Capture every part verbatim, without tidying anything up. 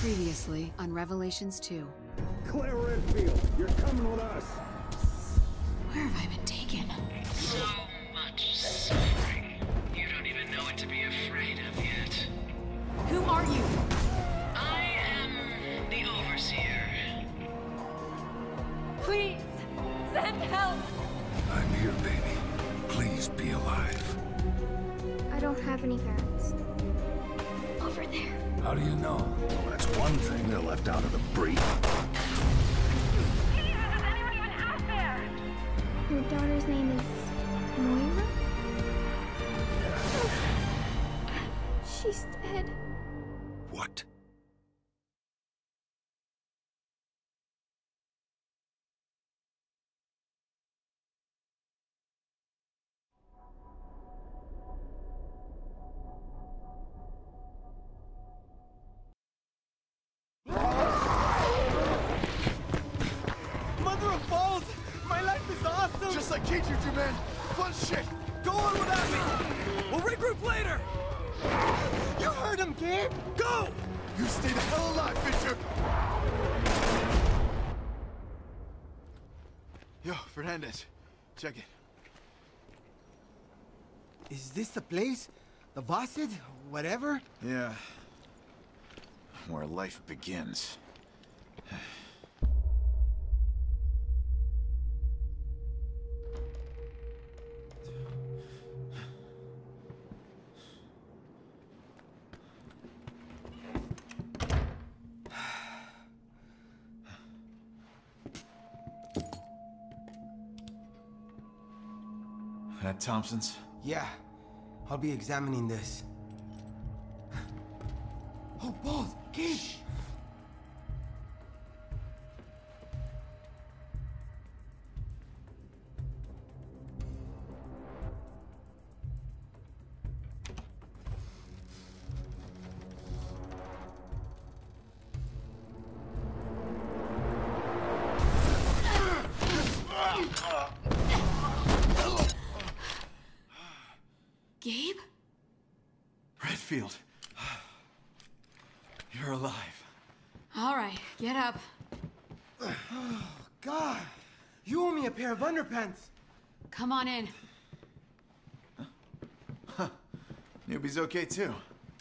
Previously on Revelations two. Claire Redfield, you're coming with us. Where have I been taken? So much suffering. You don't even know what to be afraid of yet. Who are you? I am the Overseer. Please, send help! I'm here, baby. Please be alive. I don't have any parents. Over there. How do you know? Well, that's one thing they're left out of the brief. Jesus, is anyone even out there? Your daughter's name is Moira? Yeah. She's dead. What? Mother of balls! My life is awesome! Just like K two two, man. Fun shit. Go on without me! We'll regroup later! You heard him, Gabe! Go! You stay the hell alive, Fisher! Yo, Fernandez. Check it. Is this the place? The Vosid? Whatever? Yeah. Where life begins. That Thompson's? Yeah. I'll be examining this. Oh, balls! Gabe! Gabe? Redfield. You're alive. All right, get up. Oh, God! You owe me a pair of underpants! Come on in. Newbie's okay, too.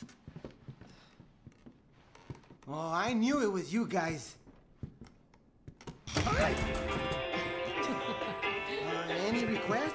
Oh, I knew it was you guys. All right. uh, any requests?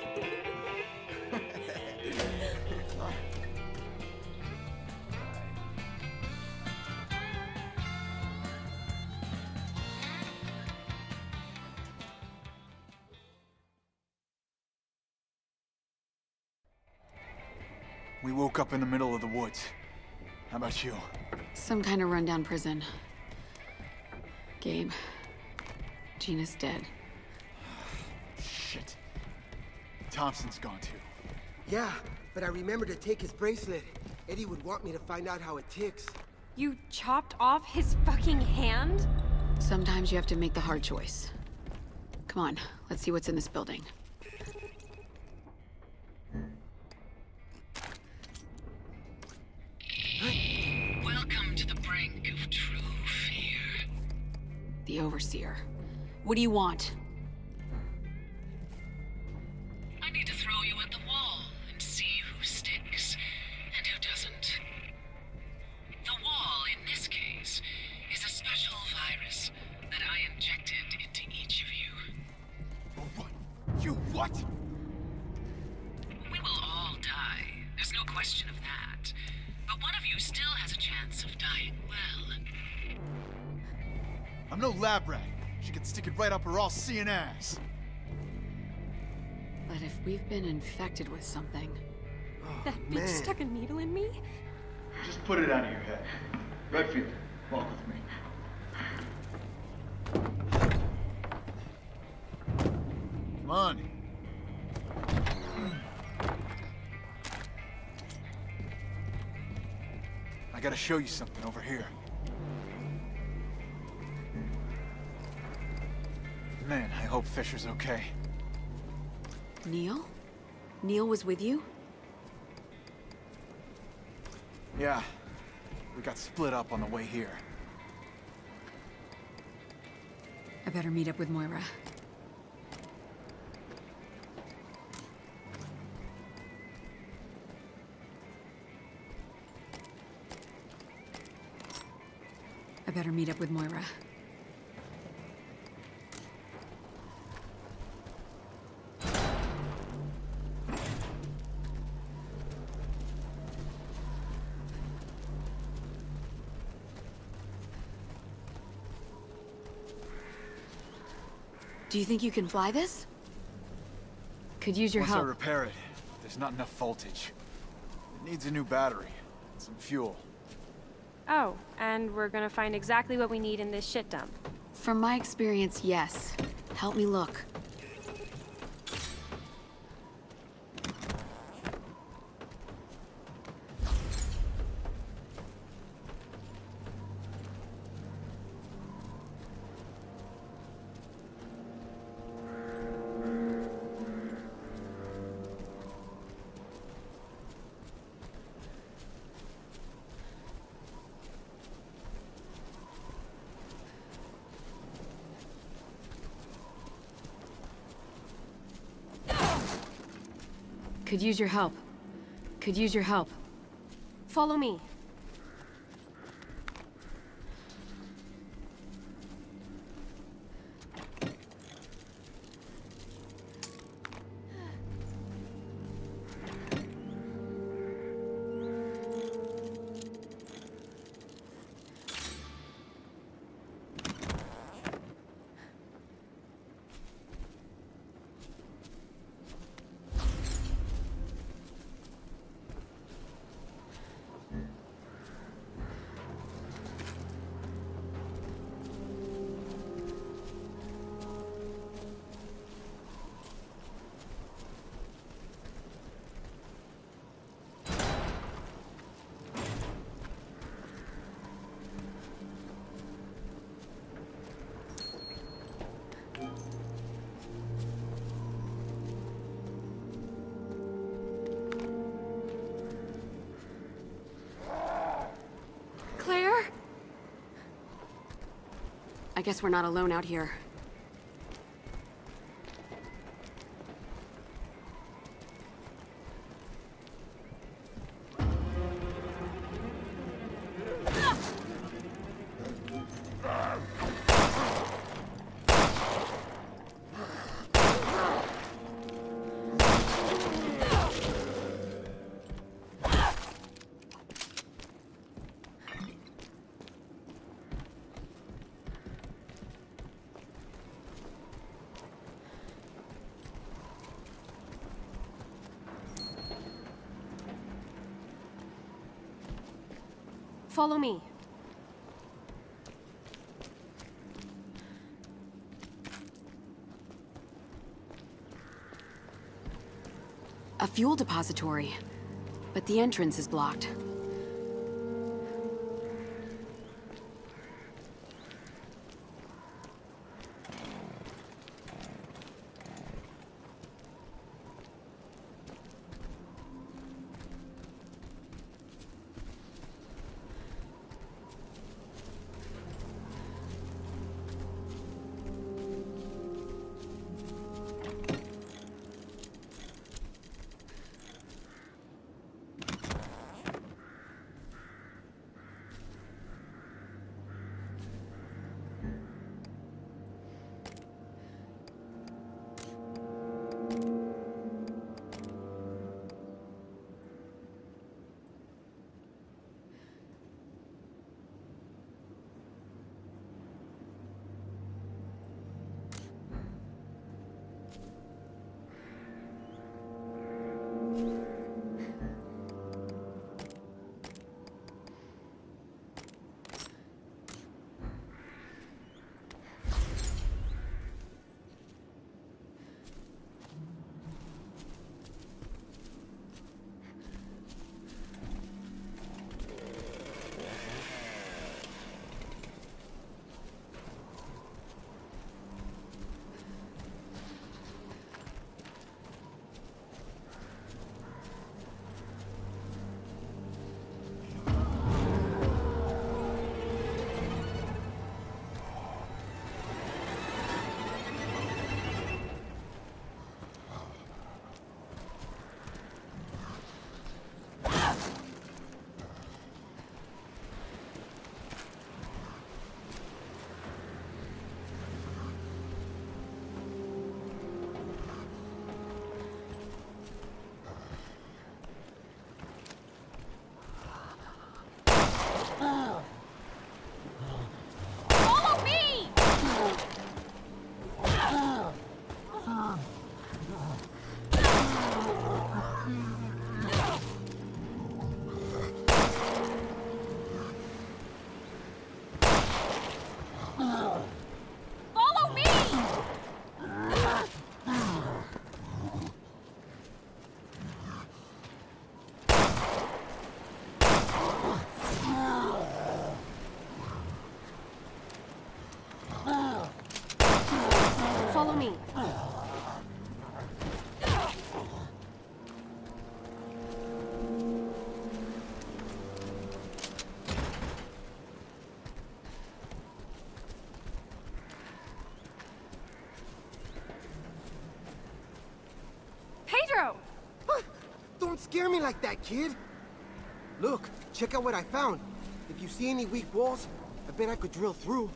We woke up in the middle of the woods. How about you? Some kind of rundown prison. Gabe, Gina's dead. Shit. Thompson's gone too. Yeah, but I remember to take his bracelet. Eddie would want me to find out how it ticks. You chopped off his fucking hand? Sometimes you have to make the hard choice. Come on, let's see what's in this building. Welcome to the brink of true fear. The Overseer. What do you want? I need to throw you at the wall and see who sticks and who doesn't. The wall, in this case, is a special virus that I injected into each of you. What? You what? We will all die. There's no question of that. But one of you still has a chance of dying well. I'm no lab rat. She can stick it right up her all-seeing ass. But if we've been infected with something... Oh, That bitch man. stuck a needle in me? Just put it out of your head. Redfield, walk with me. Come on. I gotta show you something over here. Man, I hope Fisher's okay. Neil? Neil was with you? Yeah. We got split up on the way here. I better meet up with Moira. I better meet up with Moira. Do you think you can fly this? Could use your Once help. I repair it, there's not enough voltage. It needs a new battery, and some fuel. Oh, and we're gonna find exactly what we need in this shit dump. From my experience, yes. Help me look. Could use your help. Could use your help. Follow me. Claire? I guess we're not alone out here. Follow me. A fuel depository, but the entrance is blocked. scare me like that, kid. Look, check out what I found. If you see any weak walls, I bet I could drill through.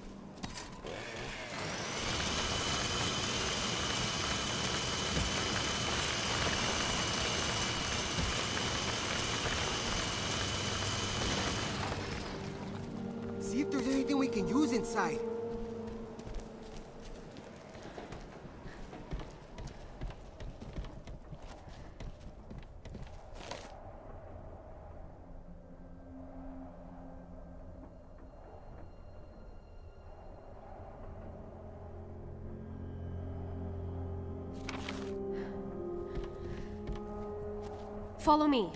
See if there's anything we can use inside. Follow me.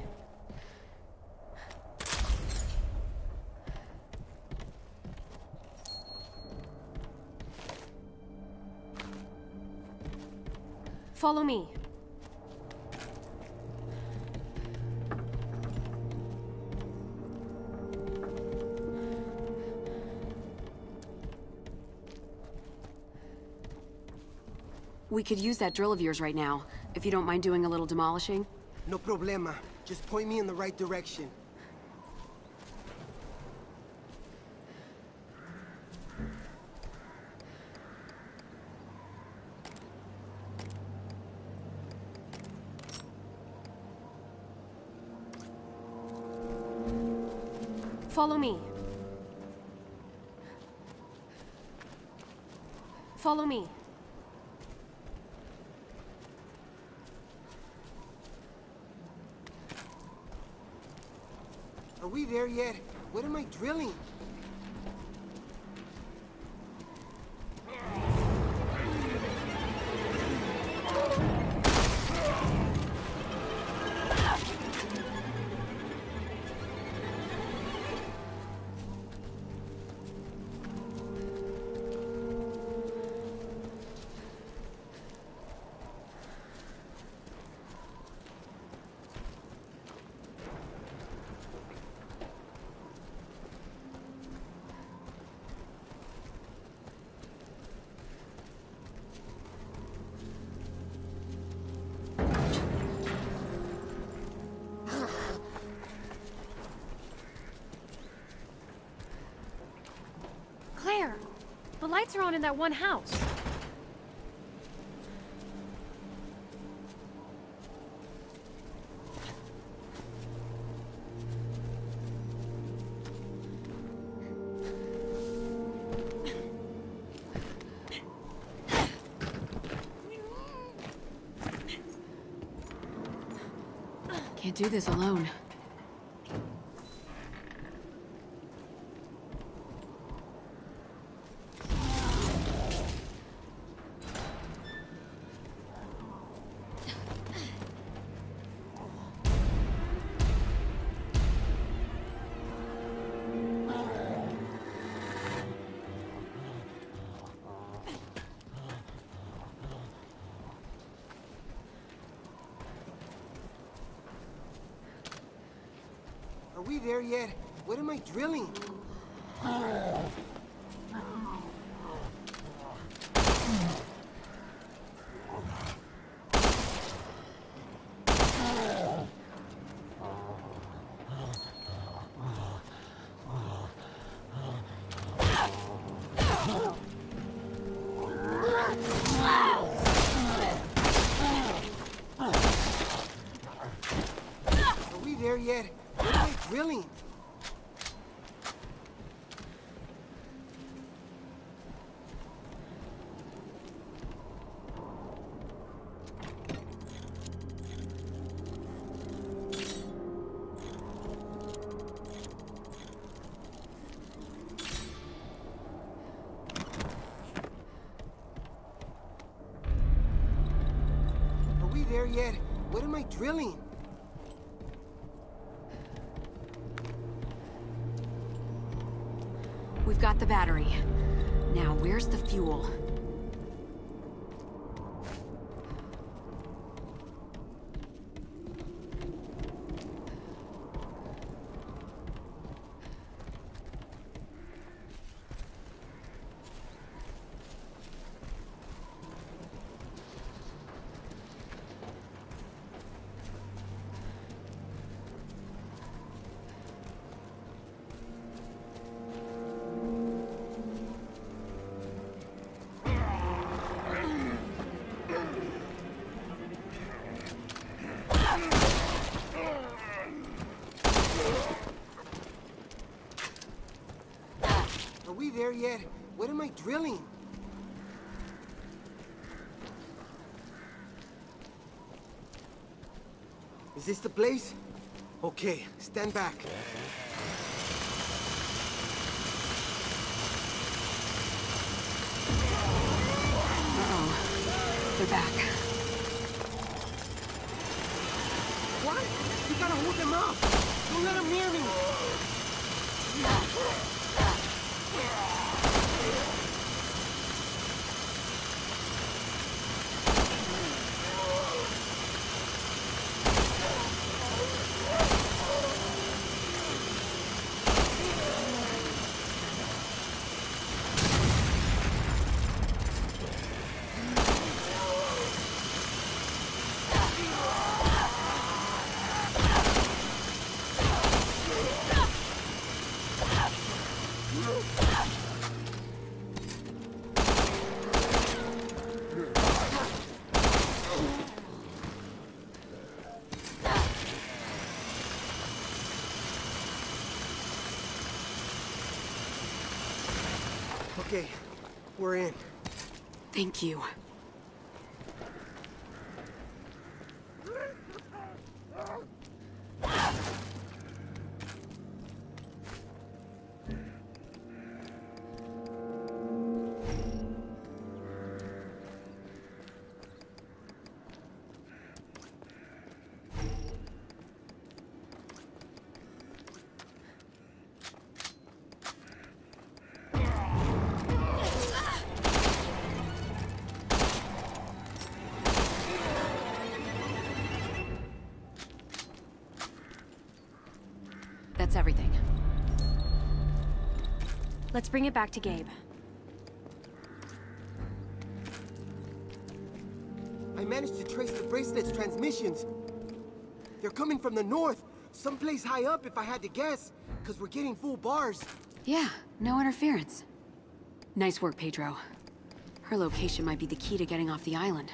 Follow me. We could use that drill of yours right now, if you don't mind doing a little demolishing. No problema. Just point me in the right direction. Follow me. Follow me. Are we there yet? What am I drilling? Claire, the lights are on in that one house. Can't do this alone. Are we there yet? What am I drilling? Are we there yet? What am I drilling? Are we there yet? What am I drilling? We've got the battery. Now, where's the fuel? Are we there yet? What am I drilling? Is this the place? Okay, stand back. Uh-oh. They're back. What? We gotta hold them off! Don't let them near me! Okay, we're in. Thank you. That's everything. Let's bring it back to Gabe. I managed to trace the bracelet's transmissions. They're coming from the north, someplace high up if I had to guess, because we're getting full bars. Yeah, no interference. Nice work, Pedro. Her location might be the key to getting off the island.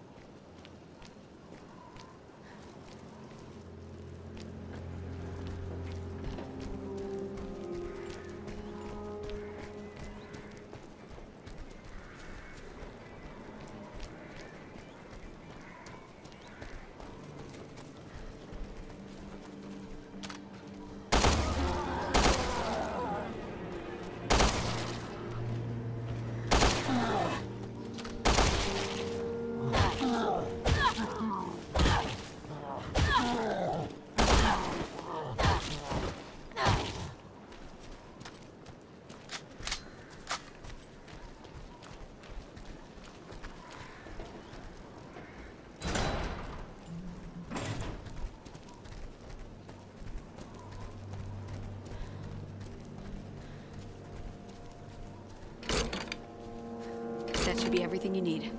That should be everything you need.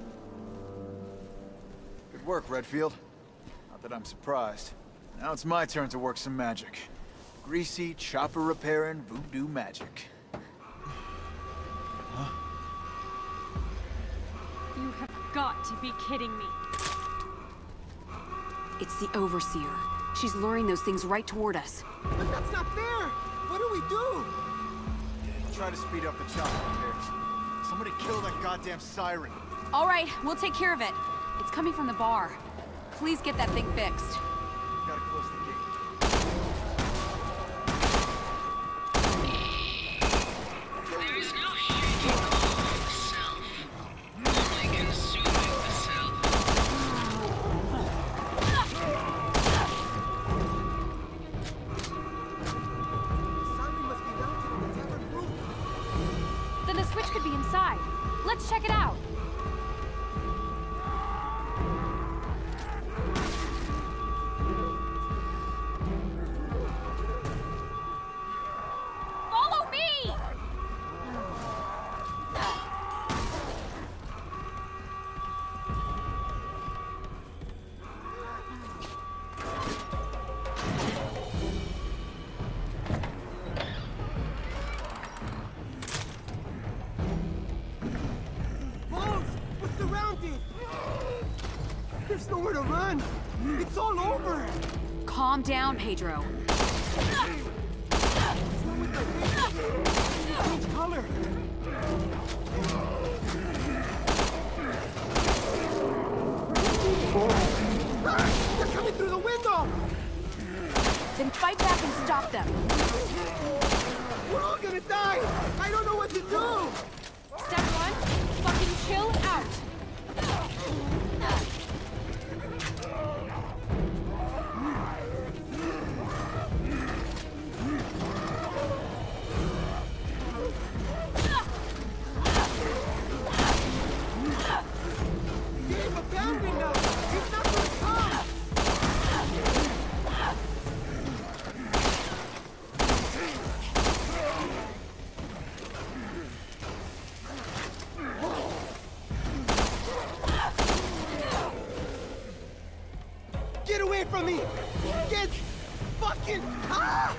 Good work, Redfield. Not that I'm surprised. Now it's my turn to work some magic. Greasy, chopper repairing, voodoo magic. Huh? You have got to be kidding me. It's the Overseer. She's luring those things right toward us. But that's not fair! What do we do? I'll try to speed up the chopper repairs. Somebody kill that goddamn siren. All right, we'll take care of it. It's coming from the bar. Please get that thing fixed. Gotta close the gate. There is no shaking off the self, only consuming the self. The siren must be mounted in the tavern roof. Then the switch could be inside. Let's check it out. Follow me! Balls! We're surrounded! There's nowhere to run! It's all over! Calm down, Pedro. What's wrong with my face? Change color! Then fight back and stop them. We're all gonna die! I don't know what to do! Step one, fucking chill out. Game abandoned us! He's not gonna come! Get away from me! Get fucking ah!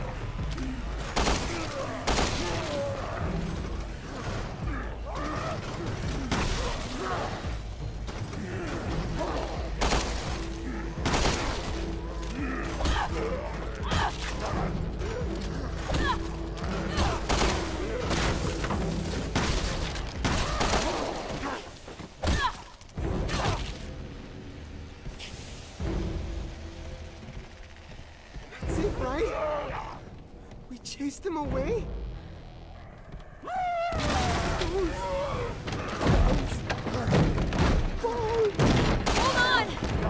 That's it, right? We chased him away? Hold on!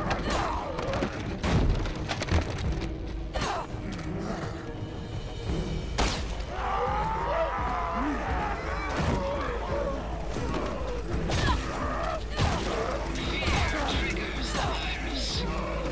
Triggers the virus.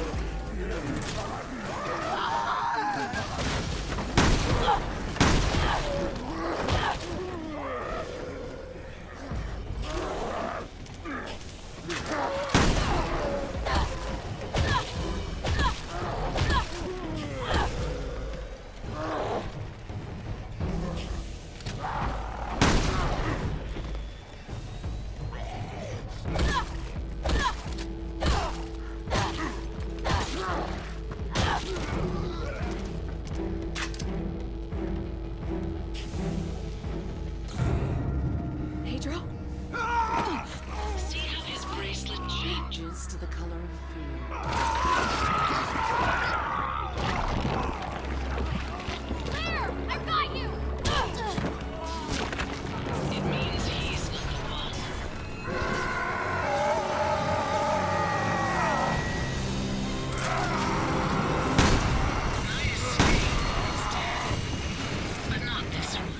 Pedro? See how his bracelet changes to the color of fear. Claire! I've got you! It means he's not the one. My escape is dead, but not this one.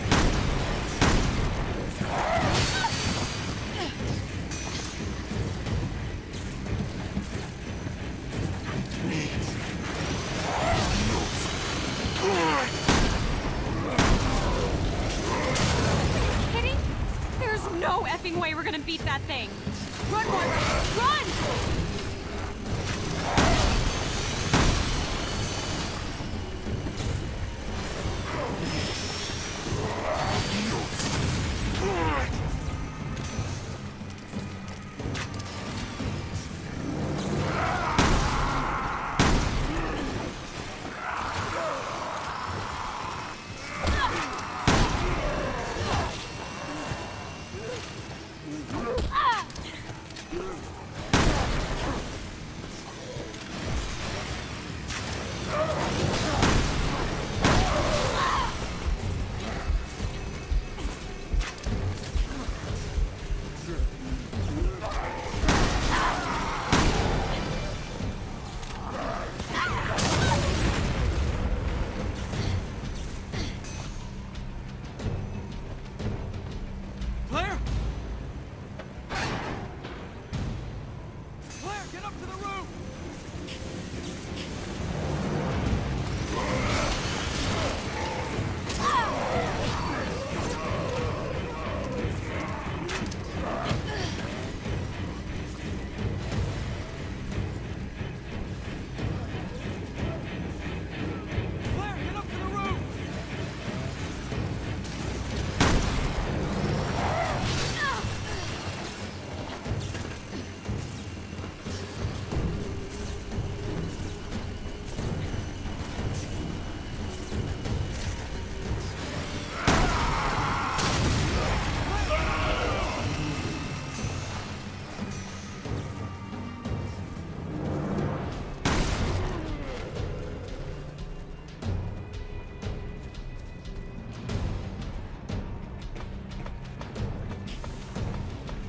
Kidding? There's no effing way we're gonna beat that thing. Run, Moira! Run!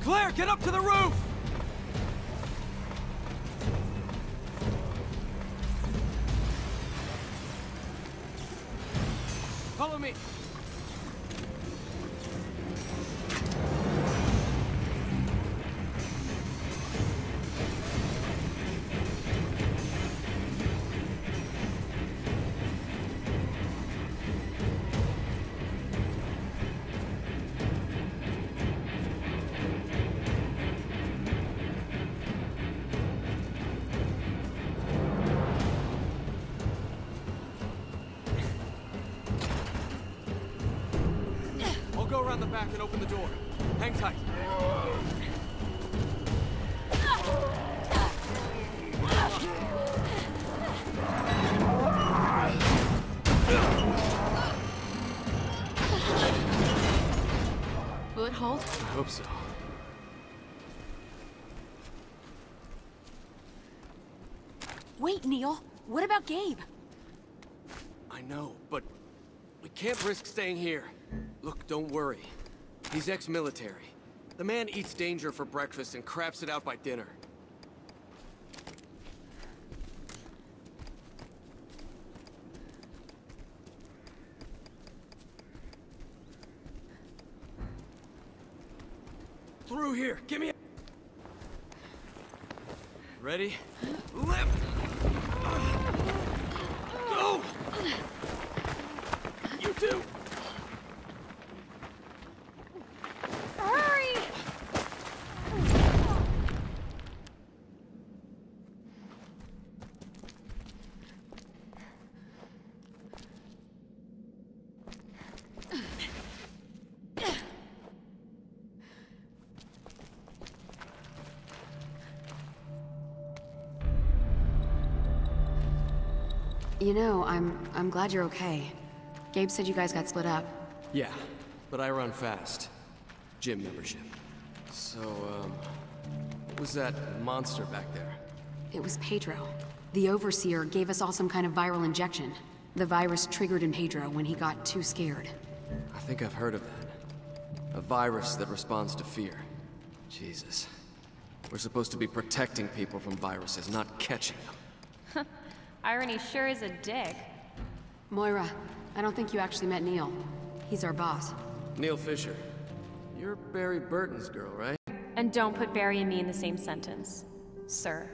Claire, get up to the roof! Follow me. Go around the back and open the door. Hang tight. Will it hold? I hope so. Wait, Neil. What about Gabe? I know, but we can't risk staying here. Look, don't worry. He's ex-military. The man eats danger for breakfast and craps it out by dinner. Through here, give me a... Ready? Lift! Go! You too! Hurry! You know, I'm... I'm glad you're okay. Gabe said you guys got split up. Yeah, but I run fast. Gym membership. So, um... what was that monster back there? It was Pedro. The Overseer gave us all some kind of viral injection. The virus triggered in Pedro when he got too scared. I think I've heard of that. A virus that responds to fear. Jesus. We're supposed to be protecting people from viruses, not catching them. Irony sure is a dick. Moira, I don't think you actually met Neil. He's our boss. Neil Fisher. You're Barry Burton's girl, right? And don't put Barry and me in the same sentence, sir.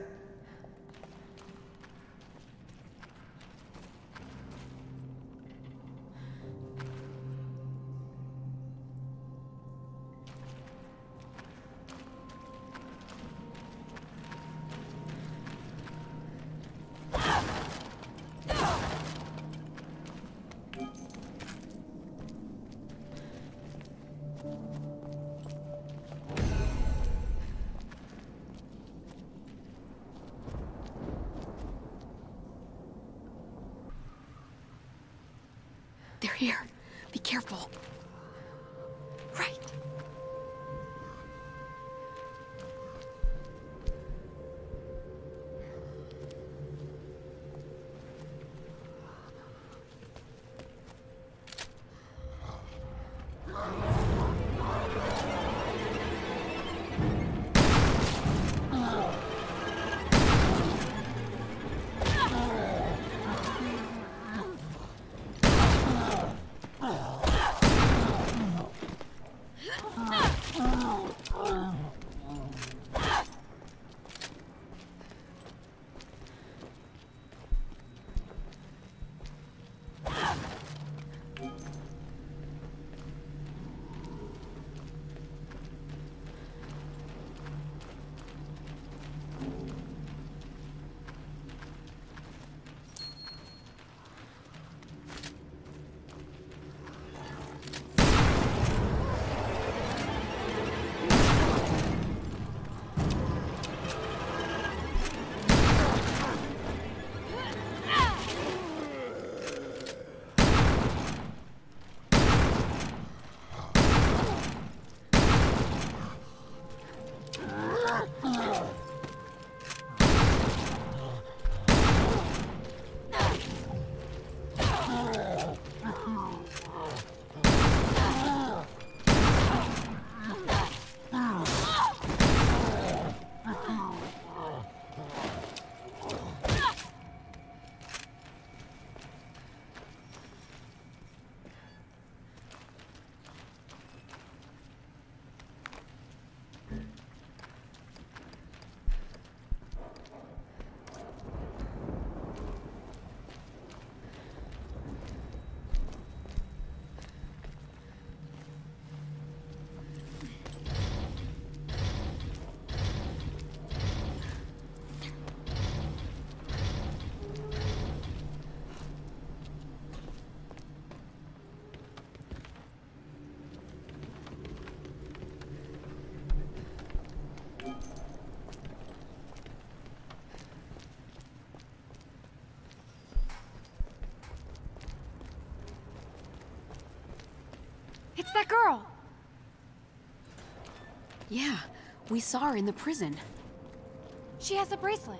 It's that girl! Yeah, we saw her in the prison. She has a bracelet.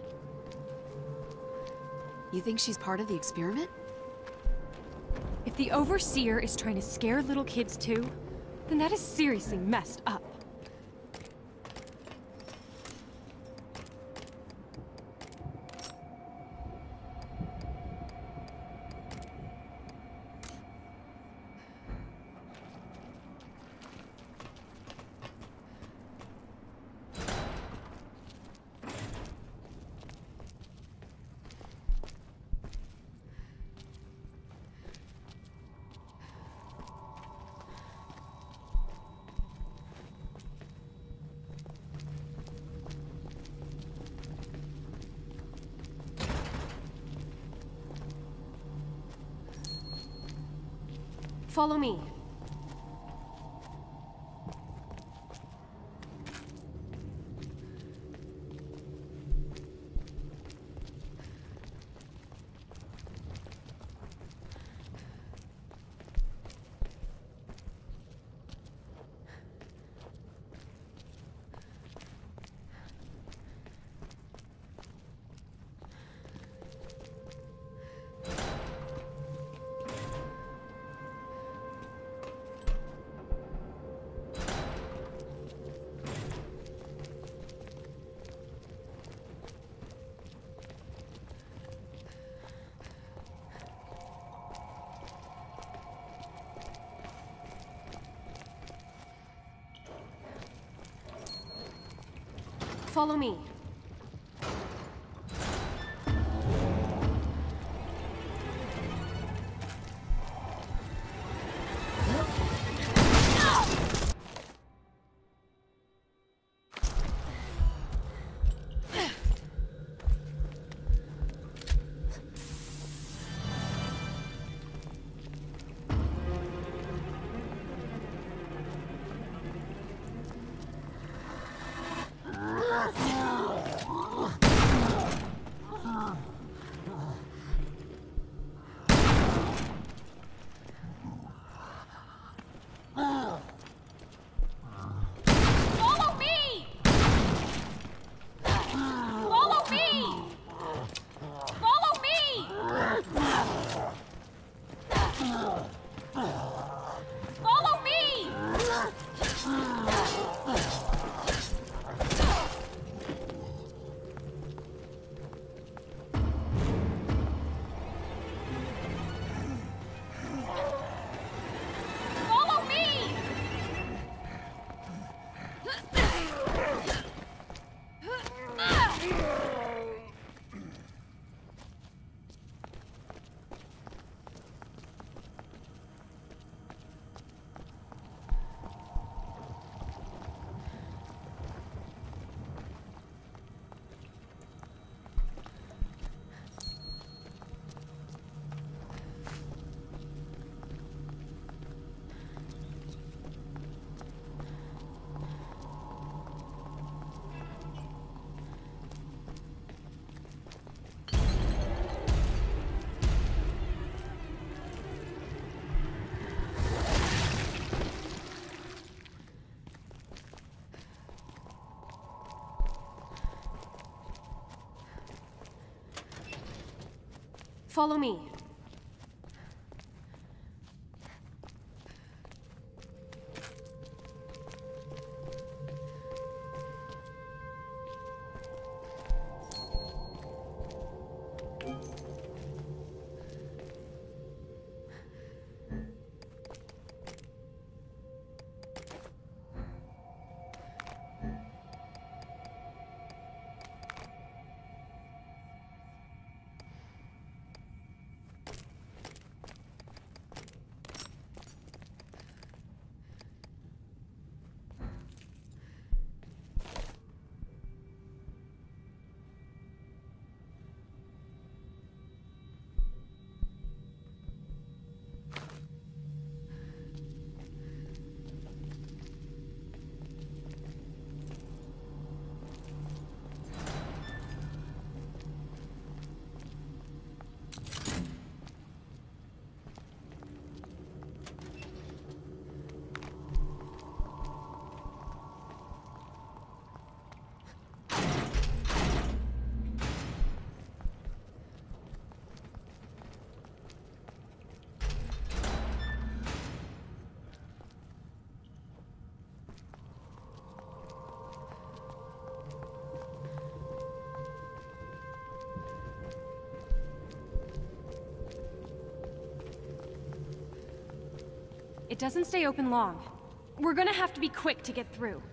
You think she's part of the experiment? If the Overseer is trying to scare little kids too, then that is seriously messed up. Follow me. Follow me. Follow me. It doesn't stay open long. We're gonna have to be quick to get through.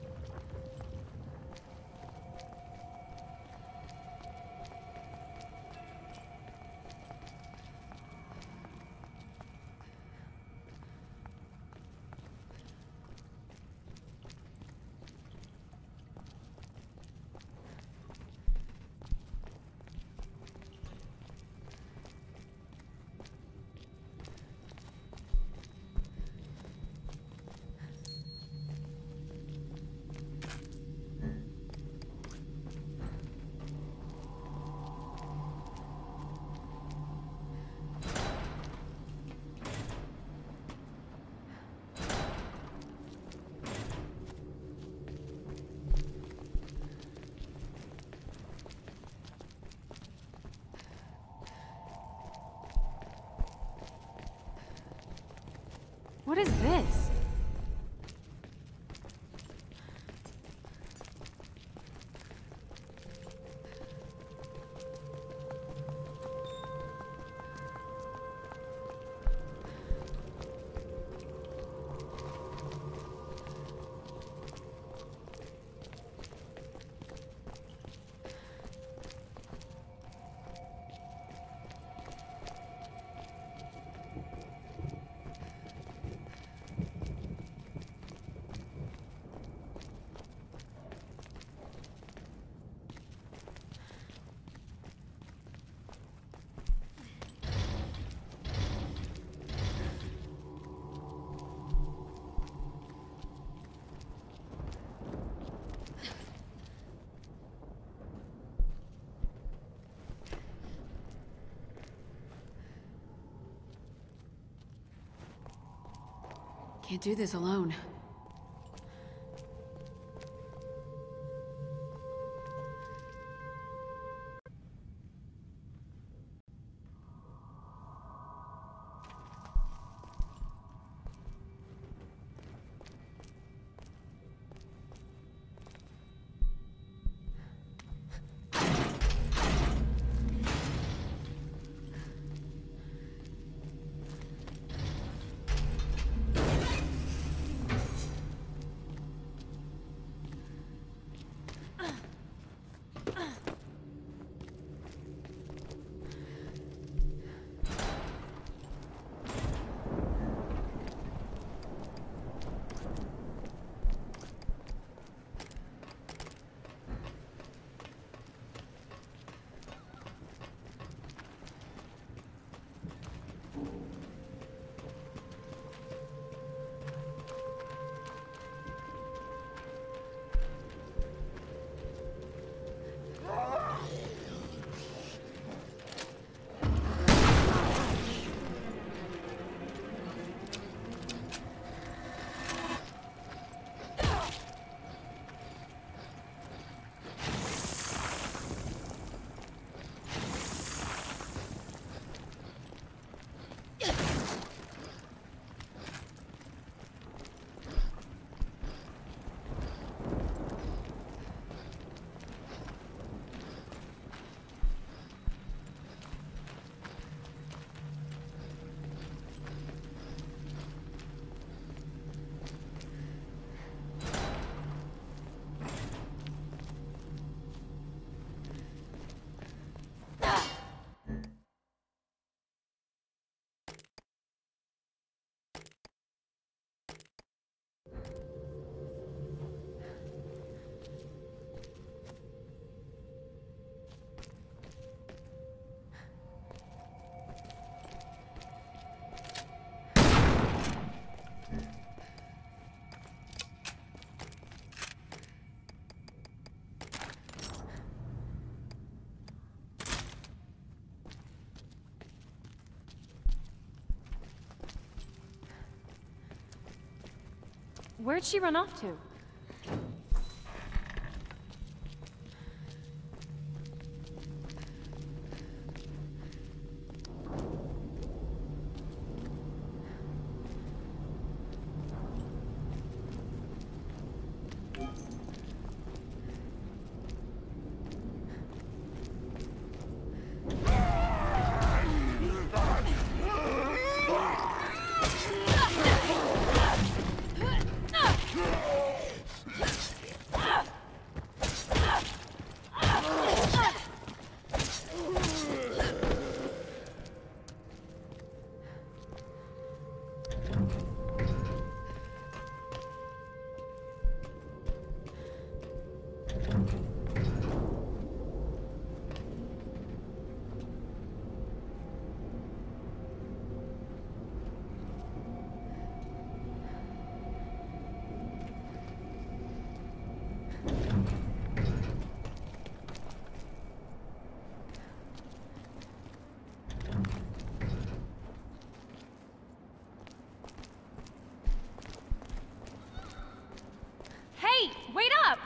What is this? Can't do this alone. Where'd she run off to? Wait! Wait up!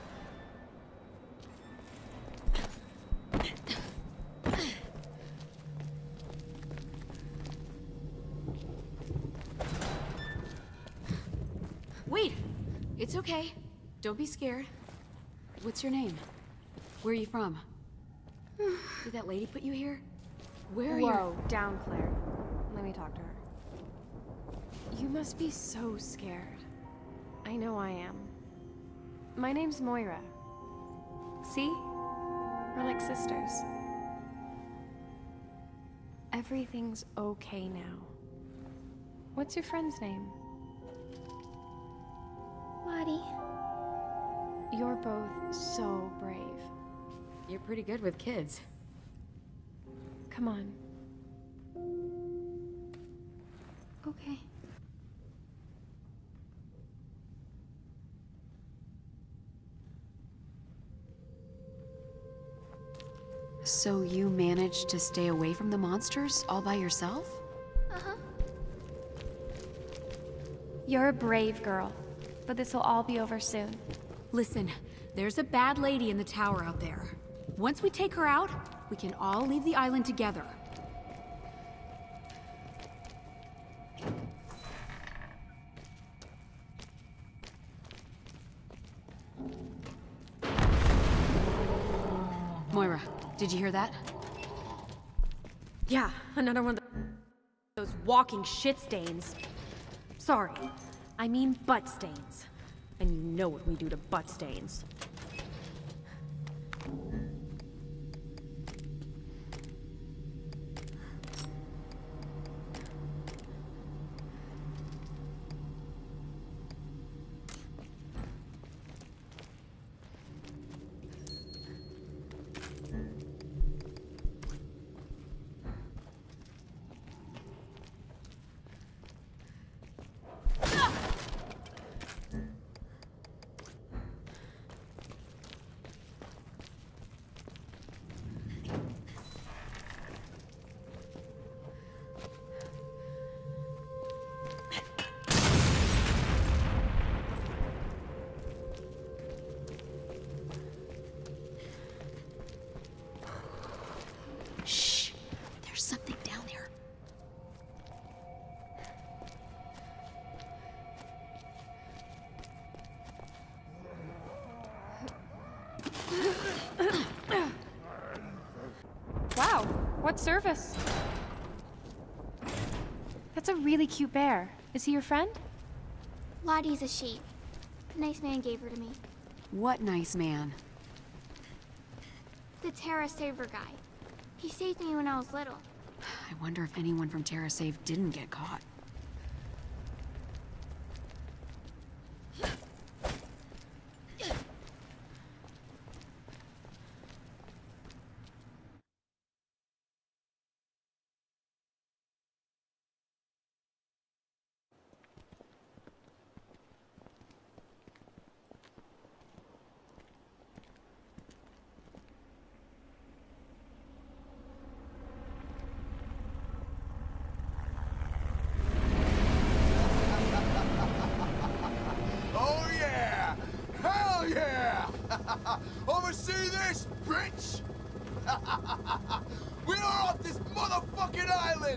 Wait! It's okay. Don't be scared. What's your name? Where are you from? Did that lady put you here? Where are you? Whoa, down, Claire. Let me talk to her. You must be so scared. I know I am. My name's Moira. See? We're like sisters. Everything's okay now. What's your friend's name? Lottie. You're both so brave. You're pretty good with kids. Come on. Okay. So you managed to stay away from the monsters all by yourself? Uh-huh. You're a brave girl, but this will all be over soon. Listen, there's a bad lady in the tower out there. Once we take her out, we can all leave the island together. Moira, did you hear that? Yeah, another one of those walking shit stains. Sorry, I mean butt stains. And you know what we do to butt stains. Shh. There's something down there. Wow, what service? That's a really cute bear. Is he your friend? Lottie's a sheep. A nice man gave her to me. What nice man. The S T A R S saver guy. He saved me when I was little. I wonder if anyone from TerraSave didn't get caught. Oversee this, bitch! We are off this motherfucking island!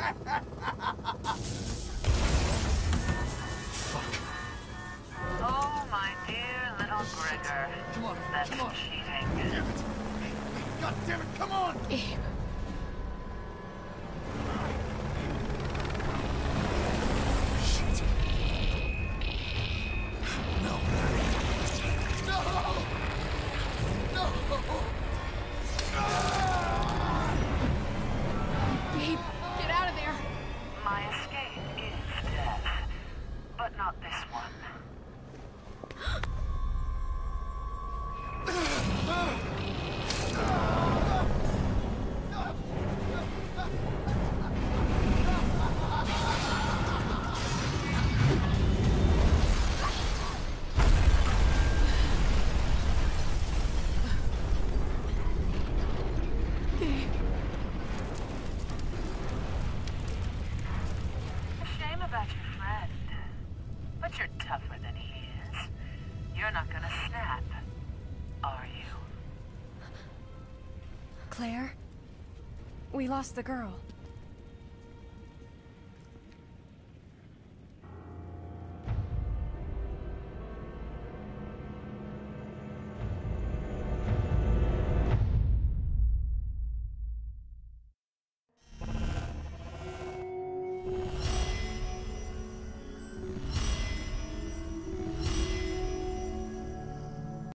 Fuck. Oh, my dear little Gregor. Come on, That's come on. cheating. Damn it! God damn it, come on! Abe. Shit. No. No! No! Babe, get out of there. My escape is death, but not this one. No! Claire? We lost the girl.